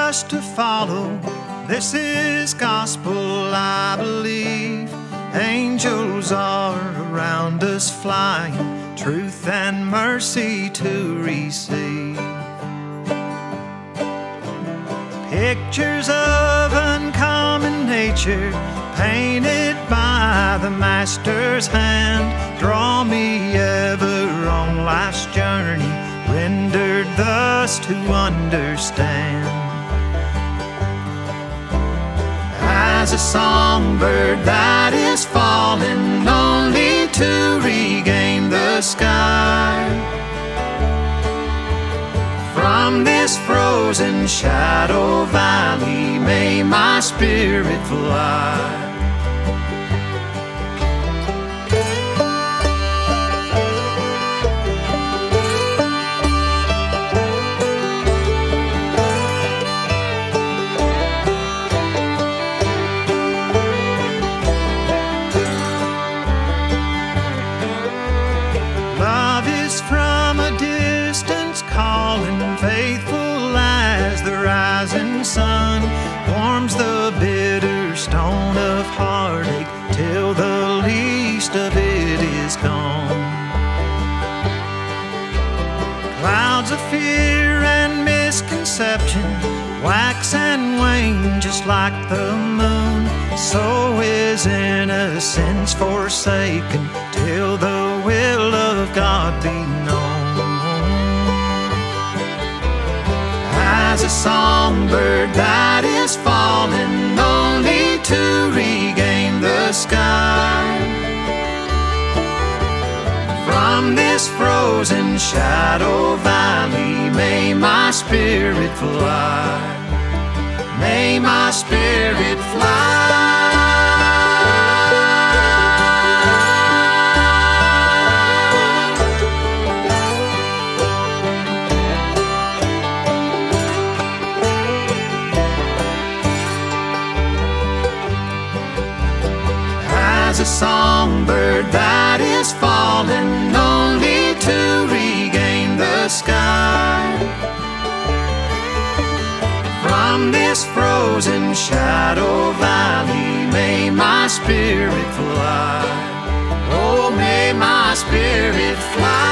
us to follow. This is gospel, I believe. Angels are around us flying, truth and mercy to receive. Pictures of uncommon nature, painted by the Master's hand, draw me ever on life's journey, rendered thus to understand. As a songbird that is falling only to regain the sky, from this frozen shadow valley may my spirit fly. Love is from a distance calling, faithful as the rising sun, warms the bitter stone of heartache till the least of it is gone. Clouds of fear and misconception wax and wane just like the moon. So is innocence forsaken till the will of God be known. As a songbird that is falling only to regain the sky, from this frozen shadow valley may my spirit fly. May my spirit fly. As a songbird that is falling only to regain the sky, from this frozen shadow valley may my spirit fly. Oh, may my spirit fly.